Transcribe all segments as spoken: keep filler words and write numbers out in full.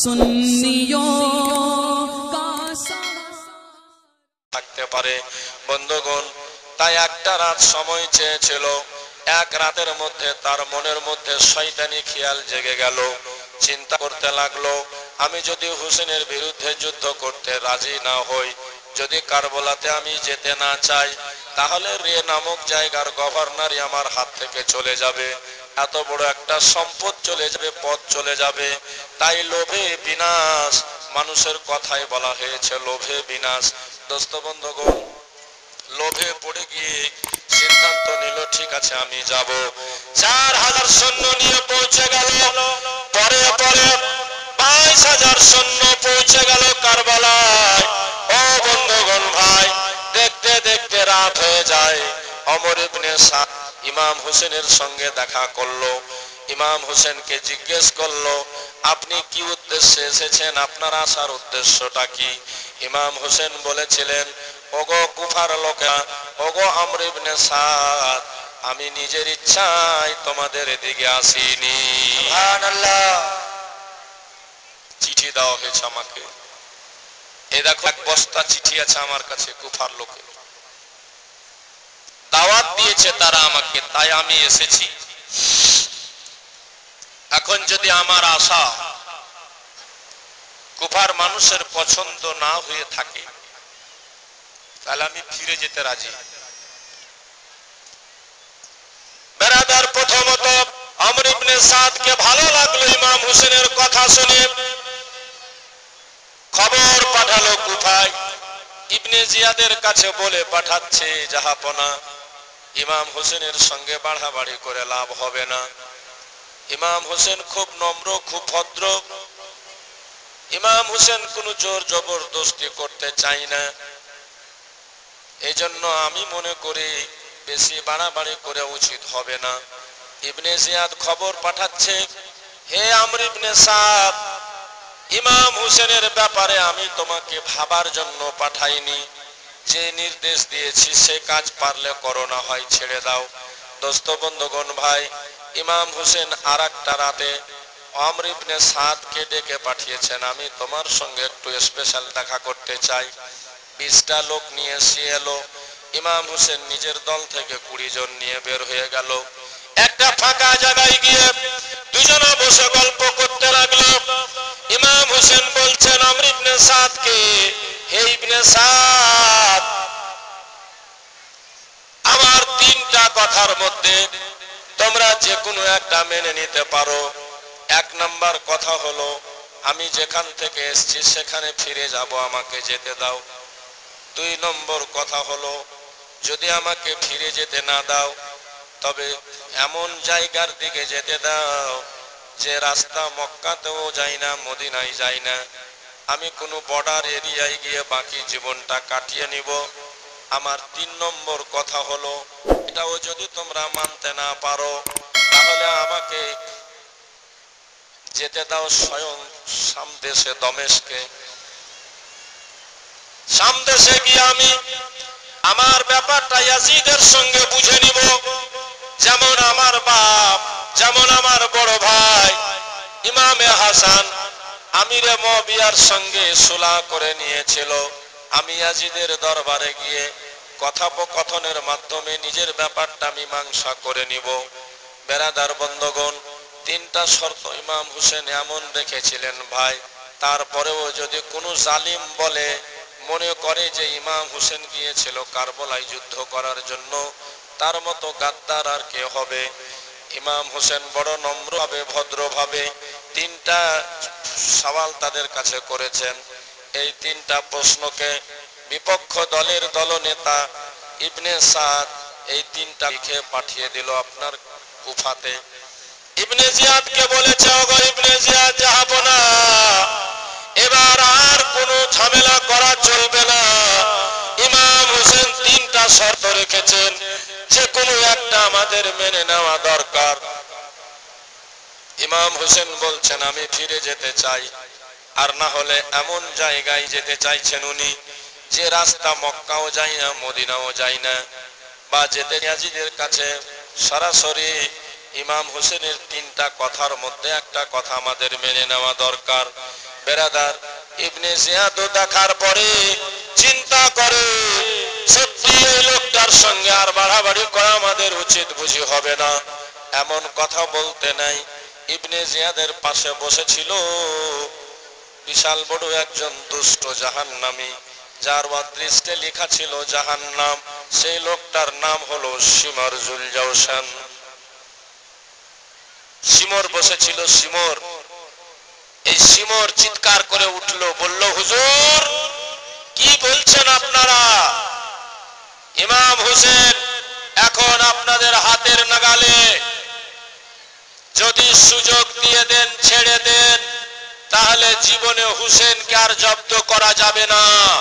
सुन्नियों का থাকতে পারে। বন্ধুগণ, তাই একটা রাত সময় চেয়েছিল। এক রাতের মধ্যে তার মনের মধ্যে শয়তানি খেয়াল জেগে গেল। চিন্তা করতে লাগলো, আমি যদি হুসেনের বিরুদ্ধে যুদ্ধ করতে রাজি না হই, যদি কারবালাতে আমি যেতে না চাই, তাহলে রে নামক জায়গার গভর্নরই আমার হাত থেকে চলে যাবে, এত বড় একটা সম্পদ চলে যাবে, পথ চলে যাবে। তাই লোভে বিনাশ, মানুষের কথাই বলা হয়েছে লোভে বিনাশ। দোস্ত বন্ধুগণ, লোভে পড়ে গিয়ে সিদ্ধান্ত নিল, ঠিক আছে আমি যাব। চার হাজার সৈন্য নিয়ে পৌঁছে গেল। পরে পরে বাইশ হাজার সৈন্য পৌঁছে গেল কারবালায়। ও বন্ধুগণ ভাই, দেখতে দেখতে রাত হয়ে যায়। ওমর ইবনে সাদ ইমাম হোসেনের সঙ্গে দেখা করলো। ইমাম হোসেনকে জিজ্ঞেস করলো, আপনি কি উদ্দেশ্যে এসেছেন, আপনার আসার উদ্দেশ্যটা কি? ইমাম হোসেন বলেছিলেন, ওগো কুফার লোকেরা, ওগো আমর ইবনে সাদ, আমি নিজের ইচ্ছায় তোমাদের এদিকে আসিনি। সুবহানাল্লাহ। চিঠি দেওয়া হয়েছে আমাকে, এই দেখো এক বস্তা চিঠি আছে আমার কাছে, কুফার লোকে দাওয়াত দিয়েছে তারা আমাকে, তাই আমি এসেছি। এখন যদি আমার আশা কুফার মানুষের পছন্দ না হয়ে থাকে, তাহলে আমি ফিরে যেতে রাজি। বেরাদার, প্রথমত আমর ইবনে সাদকে ভালো লাগলো ইমাম হোসেনের কথা শুনে। খবর পাঠালো কুফায়, ইবনে জিয়াদের কাছে বলে পাঠাচ্ছে, জাহাপনা ইমাম হোসেনের সঙ্গে বাড়াবাড়ি করে লাভ হবে না। ইমাম হোসেন খুব নম্র, খুব ভদ্র। ইমাম হোসেন কোনো জোর জবরদস্তি করতে চাই না। এই জন্য আমি মনে করি বেশি বাড়াবাড়ি করে উচিত হবে না। ইবনে জিয়াদ খবর পাঠাচ্ছে, হে আমর ইবনে সাদ, ইমাম হোসেনের ব্যাপারে আমি তোমাকে ভাবার জন্য পাঠাইনি, যে নির্দেশ দিয়েছি সে কাজ পারলে করো, না হয় ছেড়ে দাও। দোস্ত বন্ধুগণ ভাই, ইমাম হোসেন আর একটা রাতে আমর ইবনে সাদকে ডেকে পাঠিয়েছেন, আমি তোমার সঙ্গে একটু স্পেশাল দেখা করতে চাই। বিশটা লোক নিয়ে এসে এলো। ইমাম হোসেন নিজের দল থেকে কুড়ি জন নিয়ে বের হয়ে গেল। একটা ফাঁকা জায়গায় গিয়ে দুজনে বসে গল্প করতে লাগলো। ইমাম হোসেন বলছেন আমর ইবনে সাদকে, হে ইবনে সাদ, আমার তিনটা কথার মধ্যে তোমরা যে কোনো একটা মেনে নিতে পারো। এক নাম্বার কথা হলো, আমি যেখান থেকে এসেছি সেখানে ফিরে যাব, আমাকে যেতে দাও। দুই নম্বর কথা হলো, যদি আমাকে ফিরে যেতে না দাও, তবে এমন জায়গার দিকে যেতে দাও যে রাস্তা মক্কাতেও যায় না, মদিনায় যায় না। আমি কোনো বর্ডার এরিয়ায় গিয়ে বাকি জীবনটা কাটিয়ে নিব। আমার তিন নম্বর কথা হলো, এটাও যদি তোমরা মানতে না পারো, তাহলে আমাকে যেতে দাও স্বয়ং সামদেশে, দমেশকে। সামদেশে গিয়ে আমি আমার ব্যাপারটা ইয়াজিদের সঙ্গে বুঝে নিব। যেমন আমার বাপ, যেমন আমার বড় ভাই ইমামে হাসান আমিরে মুআবিয়ার সঙ্গে সুলহ করে নিয়েছিল, আমি ইয়াজিদের দরবারে গিয়ে কথোপকথনের মাধ্যমে নিজের ব্যাপারটা মীমাংসা করে নিব। বেরাদার বন্ধুগণ, তিনটা শর্ত ইমাম হোসেন এমন রেখেছিলেন ভাই। তারপরেও যদি কোনো জালিম বলে, মনে করে যে ইমাম হোসেন গিয়েছিল কারবালায় যুদ্ধ করার জন্য, তার মতো গাদ্দার আর কে হবে? ইমাম হোসেন বড় নম্রভাবে, ভদ্রভাবে তিনটা সওয়াল তাদের কাছে করেছেন। এই তিনটা প্রশ্নকে বিপক্ষ দলের দলনেতা ইবনে সাদ এই তিনটা লিখে পাঠিয়ে দিল আপনার কুফাতে। ইবনে জিয়াদকে বলেছে, ওগো ইবনে জিয়াদ, জাহাপনা, এবার আর কোনো ঝামেলা করা চলবে না। ইমাম হোসেন তিনটা শর্ত রেখেছেন, যে কোনো একটা আমাদের মেনে নেওয়া দরকার। ইমাম হোসেন বলছেন, আমি ফিরে যেতে চাই, আর না হলে এমন জায়গায় যেতে চাইছেন উনি যে রাস্তা মক্কাও যায় না, মদিনাও যায় না, বা যেতে ইয়াজিদের কাছে সরাসরি। ইমাম হোসেনের তিনটা কথার মধ্যে একটা কথা আমাদের মেনে নেওয়া দরকার। বেরাদার, ইবনে জিয়াদ দেখার পরে চিন্তা করে সত্যি এই লোকটার সঙ্গে আর বাড়াবাড়ি করা আমাদের উচিত বুঝি হবে না, এমন কথা বলতে নাই। ইবনে জিয়াদের পাশে বসেছিল বিশাল বড় একজন দুষ্ট জাহান্নামী, যার অদৃষ্টে লেখা ছিল জাহান্নাম। সেই লোকটার নাম হলো শিমর জুল জাওশান। শিমর বসেছিল। শিমর, এই শিমর চিৎকার করে উঠলো, বলল, হুজুর কি বলছেন আপনারা? ইমাম হুসেন এখন আপনাদের হাতের নাগালে, যদি সুযোগ দিয়ে দেন, ছেড়ে দেন, তাহলে জীবনে হুসেনকে আর জব্দ করা যাবে না।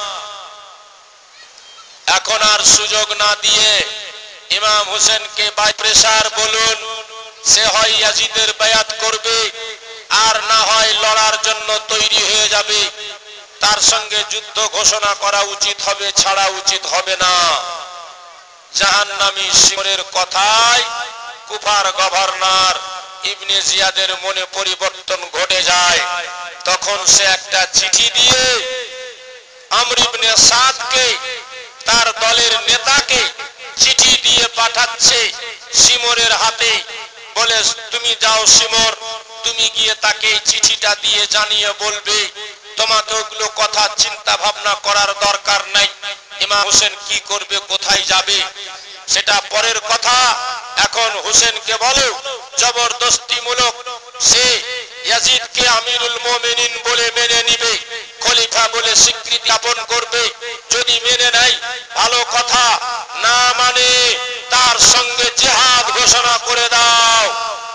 এখন আর সুযোগ না দিয়ে ইমাম হুসেনকে বাই প্রেসার বলুন, সে হয় ইয়াজিদের বায়াত করবে, আর না হয় লড়ার জন্য তৈরি হয়ে যাবে। তার সঙ্গে যুদ্ধ ঘোষণা করা উচিত হবে, ছাড়া উচিত হবে না। জাহান্নামী শিমরের কথায় কুফার গভর্নর ইবনে জিয়াদের মনে পরিবর্তন ঘটে যায়। তখন সে একটা চিঠি দিয়ে আমর ইবনে সাদকে, তার দলের নেতাকে চিঠি দিয়ে পাঠাচ্ছে শিমরের হাতে, বলে, তুমি যাও শিমর, তুমি গিয়ে তাকে চিঠিটা দিয়ে জানিয়ে বলবে তোমাকে ওগুলো কথা চিন্তা ভাবনা করার দরকার নাই। ইমাম হোসেন কি করবে, কোথায় যাবে, সেটা পরের কথা। এখন হোসেনকে বলো জবরদস্তিমূলক সে ইয়াজিদকে আমিরুল মুমিনিন বলে মেনে নিবে, খলিফা বলে স্বীকৃতি জ্ঞাপন করবে। যদি মেনে নেয় ভালো কথা, না মানে তার সঙ্গে জিহাদ ঘোষণা করে দাও।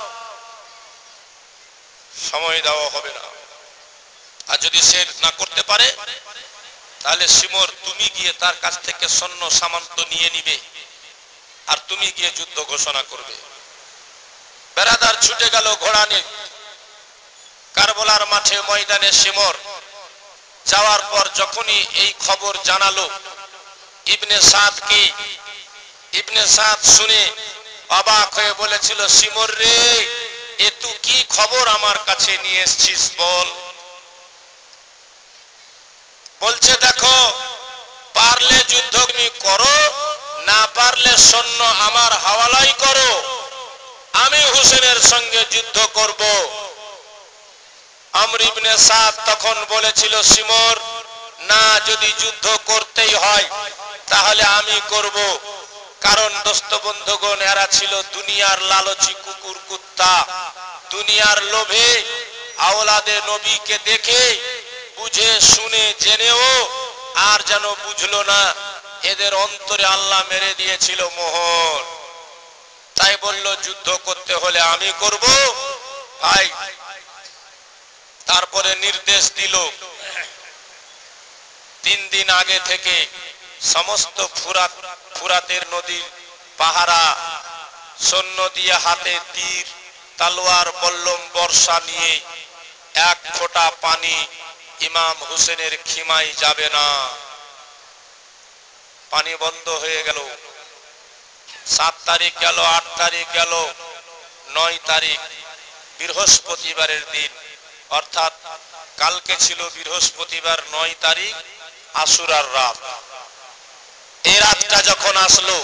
সময় দেওয়া হবে না। আর যদি সে না করতে পারে, তাহলে শিমর তুমি গিয়ে তার কাছ থেকে সৈন্য সামন্ত নিয়ে নিবে, আর তুমি গিয়ে যুদ্ধ ঘোষণা করবে। বেরাদার ছুটে গেল ঘোড়া নিয়ে কারবালার মাঠে ময়দানে। শিমর যাওয়ার পর যখনই এই খবর জানালো ইবনে সাদকে, ইবনে সাদ শুনে অবাক হয়ে বলেছিল, শিমর রে, এ তুই কি খবর আমার কাছে নিয়ে এসেছিস বল। বলছে, দেখো, পারলে যুদ্ধ তুমি করো, না পারলে সৈন্য আমার হাওয়ালাই করো, আমি হুসেনের সঙ্গে যুদ্ধ করব। আমর ইবনে সাদ তখন বলেছিল, শিমর, না, যদি যুদ্ধ করতেই হয় তাহলে আমি করব। কারণ দোস্ত বন্ধুগণ, এরা ছিল দুনিয়ার লালচি কুকুর কুত্তা। দুনিয়ার লোভে আওলাদে নবীকে দেখে বুঝে শুনে জেনেও আর যেন বুঝলো না, এদের অন্তরে আল্লাহ মেরে দিয়েছিল মোহর। তাই বলল, যুদ্ধ করতে হলে আমি করব ভাই। তারপরে নির্দেশ দিল, তিন দিন আগে থেকে সমস্ত ফুরাত ফুরাতের নদীর পাহারা, সৈন্য দিয়ে হাতে তীর, তালোয়ার, বল্লম, বর্ষা নিয়ে এক ফোঁটা পানি ইমাম হুসেনের খিমাই যাবে না। পানি বন্ধ হয়ে গেল। সাত তারিখ গেল, আট তারিখ গেল, নয় তারিখ বৃহস্পতিবারের দিন, অর্থাৎ কালকে ছিল বৃহস্পতিবার, নয় তারিখ আশুরার রাত। এই রাতটা যখন আসলো,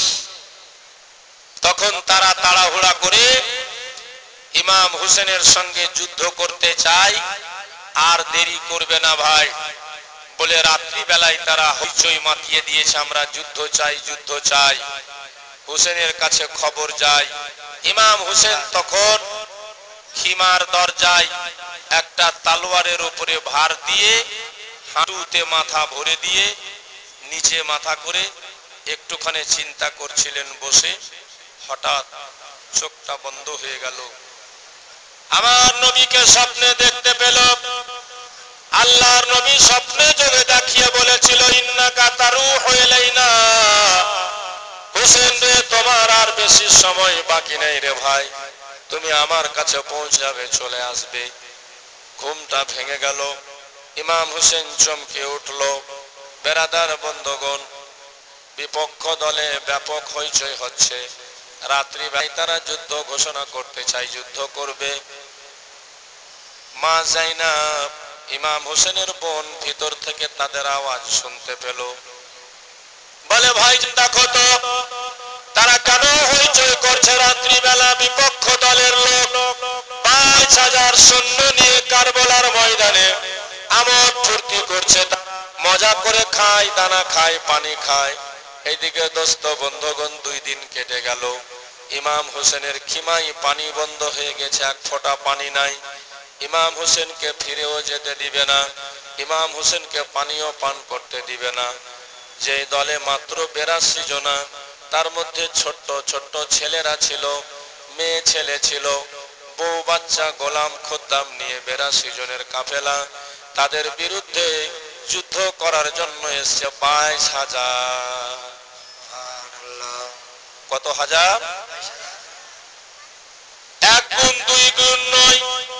তখন তারা তাড়াহুড়া করে ইমাম হুসেনের সঙ্গে যুদ্ধ করতে চায়, আর দেরি করবে না ভাই বলে রাত্রি বেলায় তারা হইচই মাতিয়ে দিয়েছে, আমরা যুদ্ধ চাই, যুদ্ধ চাই। হুসেনের কাছে খবর যায়। ইমাম হুসেন তখন খিমার দরজায় একটা তালোয়ারের উপরে ভার দিয়ে, হাঁটুতে মাথা ভরে দিয়ে, নিচে মাথা করে একটুখানি চিন্তা করছিলেন বসে। হঠাৎ চোখটা বন্ধ হয়ে গেল। আমার নবীকে স্বপ্নে দেখতে পেল। আল্লাহর নবী স্বপ্নে যোগে দেখিয়ে বলেছিল, ইন্নাকা তারুহু ইলাইনা, হুসেন রে, তোমার আর বেশি সময় বাকি নেই রে ভাই, তুমি আমার কাছে পৌঁছাবে, চলে আসবে। ঘুমটা ভেঙে গেল। ইমাম হুসেন চমকে উঠল। বেরাদার বন্ধুগণ, বিপক্ষ দলে ব্যাপক হইচই হচ্ছে। রাত্রি বেলায় তারা যুদ্ধ ঘোষণা করতে চাই, যুদ্ধ করবে। মা যায়নাব ইমাম হোসেনের বোন ভিতর থেকে তাদের আওয়াজ শুনতে পেল। বলে ভাই দেখো তো তারা কেন হইচই করছে? রাত্রিবেলা বিপক্ষ দলের লোক পাঁচ হাজার সৈন্য নিয়ে কারবালার ময়দানে আমোদ ফুর্তি করছে, মজা করে খায়, দানা খায়, পানি খায়। এইদিকে দোস্ত বন্ধুগণ দুই দিন কেটে গেল, ইমাম হোসেনের খিমাই পানি বন্ধ হয়ে গেছে, এক ফোঁটা পানি নাই। ইমাম হোসেনকে ফিরেও যেতে দিবে না, ইমাম হোসেনকে পানিও পান করতে দিবে না। যে দলে মাত্র বিরাশি জনা, তার মধ্যে ছোট্ট ছোট্ট ছেলেরা ছিল, মেয়ে ছেলে ছিল, বউ বাচ্চা গোলাম খোদ্দাম নিয়ে বিরাশি জনের কাফেলা তাদের বিরুদ্ধে যুদ্ধ করার জন্য এসছে বাইশ হাজার। কত হাজার? এক গুণ দুই গুণ নয়,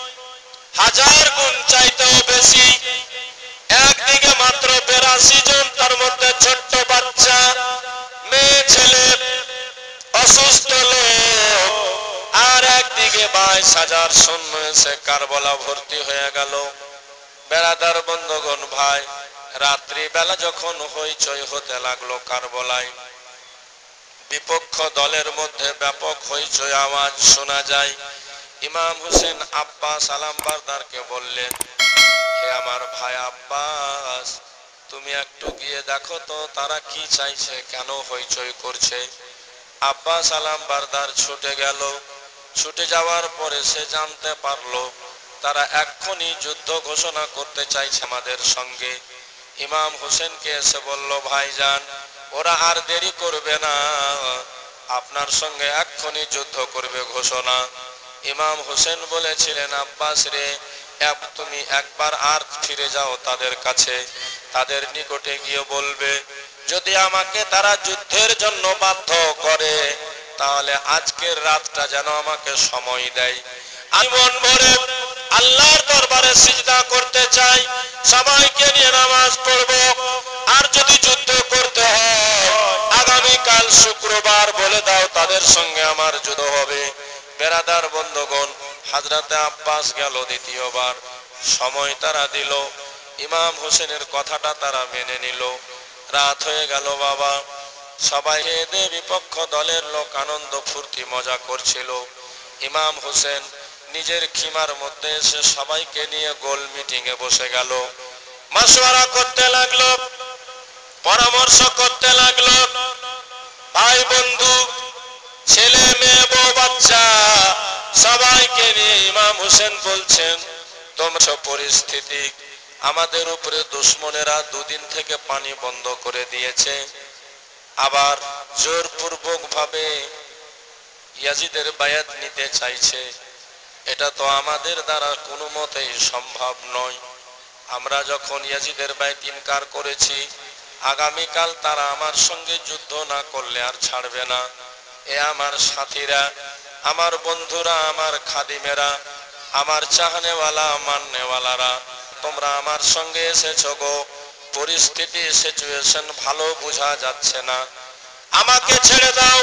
হাজার গুণ চাইতেও বেশি। একদিকে মাত্র বিরাশি জন, তার মধ্যে ছোট্ট বাচ্চা, মেয়ে ছেলে, অসুস্থ লোক, আর একদিকে বাইশ হাজার সৈন্য এসে কারবালা ভর্তি হয়ে গেল। বেড়াদার বন্ধুগণ ভাই, রাত্রি বেলা যখন হইচই হতে লাগলো কারবালায়, বিপক্ষ দলের মধ্যে ব্যাপক হইচই আওয়াজ শোনা যায়। ইমাম হোসেন আব্বাস আলামবারদারকে বললেন, হে আমার ভাই আব্বাস, তুমি একটু গিয়ে দেখো তো তারা কি চাইছে, কেন হইচই করছে। আব্বাস আলামবারদার ছুটে গেল। ছুটে যাওয়ার পরে সে জানতে পারলো তারা এক্ষুনি যুদ্ধ ঘোষণা করতে চাইছে আমাদের সঙ্গে। ইমাম হোসেনকে এসে বলল, ভাইজান ওরা আর দেরি করবে না, আপনার সঙ্গে এক্ষুনি যুদ্ধ করবে ঘোষণা। ইমাম হোসেন বলেছিলেন, আব্বাস রে, তুমি একবার আর ফিরে যাও তাদের কাছে, তাদের নিকটে গিয়ে বলবে যদি আমাকে তারা যুদ্ধের জন্য বাধ্য করে তাহলে আজকের রাতটা যেন আমাকে সময় দেয়। আমি মন ভরে আল্লাহর দরবারে সিজদা করতে চাই, সবাইকে নিয়ে নামাজ পড়ব। আর যদি যুদ্ধ করতে হয় আগামীকাল শুক্রবার বলে দাও, তাদের সঙ্গে আমার যুদ্ধ হবে। বেরাদার বন্ধুগণ, হযরতে আব্বাস গেল দ্বিতীয়বার, সময় তারা দিল, ইমাম হোসেনের কথাটা তারা মেনে নিল। রাত হয়ে গেল বাবা, সবাই এদে বিপক্ষ দলের লোক আনন্দ ফুর্তি মজা করছিল। ইমাম হোসেন নিজের খিমার মধ্যে এসে সবাইকে নিয়ে গোল মিটিং এ বসে গেল, মাশওয়ারা করতে লাগলো, পরামর্শ করতে লাগলো। ভাই বন্ধু, ছেলে মেয়ে বউ বাচ্চা সবাইকে নিয়ে ইমাম হোসেন বলছেন, তোমরা পরিস্থিতি আমাদের উপরে দুশমনেরা দুদিন থেকে পানি বন্ধ করে দিয়েছে, আবার জোরপূর্বক ভাবে ইয়াজিদের বায়াত নিতে চাইছে। এটা তো আমাদের দ্বারা কোনো মতেই সম্ভব নয়। আমরা যখন ইয়াজিদের বায়াত ইনকার করেছি, আগামীকাল তারা আমার সঙ্গে যুদ্ধ না করলে আর ছাড়বে না। এ আমার সাথীরা, আমার বন্ধুরা, আমার খাদিমেরা, আমার চাহনেওয়ালা মাননেওয়ালারা, তোমরা আমার সঙ্গে এসেছো গো, পরিস্থিতি সিচুয়েশন ভালো বোঝা যাচ্ছে না, আমাকে ছেড়ে দাও,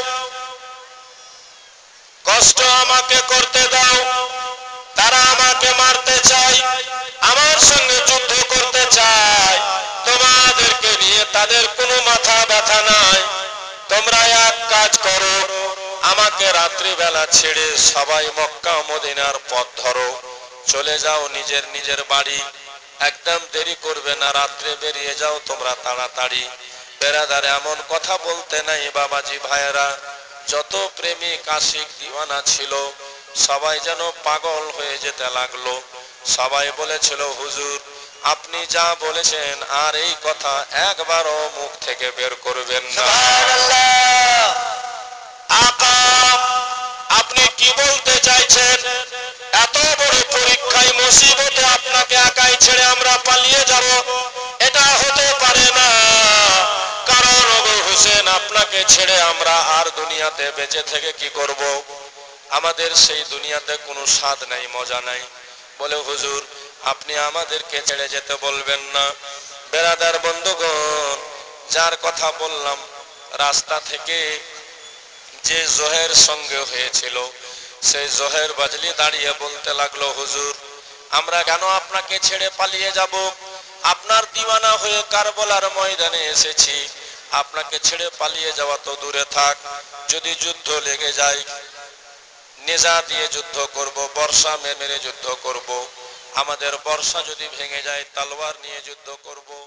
কষ্ট আমাকে করতে দাও। তারা আমাকে মারতে চায়, আমার সঙ্গে যুদ্ধ করতে চায়, তোমাদেরকে নিয়ে তাদের কোনো মাথা ব্যথা নাই। তোমরা এক কাজ করো, আমাকে রাত্রিবেলা ছেড়ে সবাই মক্কা মদিনার পথ ধরো, চলে যাও নিজের নিজের বাড়ি, একদম দেরি করবে না, রাত্রে বেরিয়ে যাও তোমরা তাড়াতাড়ি। বেরাদার এমন কথা বলতে নাই বাবাজি ভাইয়েরা, যত প্রেমিক আশিক দিওয়ানা ছিল সবাই যেন পাগল হয়ে যেতে লাগলো। সবাই বলেছিল, হুজুর আপনি যা বলেছেন আর এই কথা একবারও মুখ থেকে বের করবেন না। আকা, আপনি কি বলতে চাইছেন? এত বড় পরীক্ষায় মুসিবতে আপনাকে একাই ছেড়ে আমরা পালিয়ে যাব, এটা হতে পারে না। কারণ ওগো হোসেন, আপনাকে ছেড়ে আমরা আর দুনিয়াতে বেঁচে থেকে কি করব? আমাদের সেই দুনিয়াতে কোনো স্বাদ নাই, মজা নাই। বলে হুজুর আপনি আমাদেরকে ছেড়ে যেতে বলবেন না। বেরাদার বন্ধুগণ, যার কথা বললাম রাস্তা থেকে যে জোহের সঙ্গে হয়েছিল, সেই জোহের বাজলি দাঁড়িয়ে বলতে লাগলো, হুজুর আমরা কেন আপনাকে ছেড়ে পালিয়ে যাব? আপনার দিওয়ানা হয়ে কারবালার ময়দানে এসেছি, আপনাকে ছেড়ে পালিয়ে যাওয়া তো দূরে থাক, যদি যুদ্ধ লেগে যায় নেজা দিয়ে যুদ্ধ করব, বর্ষা মেরে যুদ্ধ করব, আমাদের বর্ষা যদি ভেঙে যায় তলোয়ার নিয়ে যুদ্ধ করব।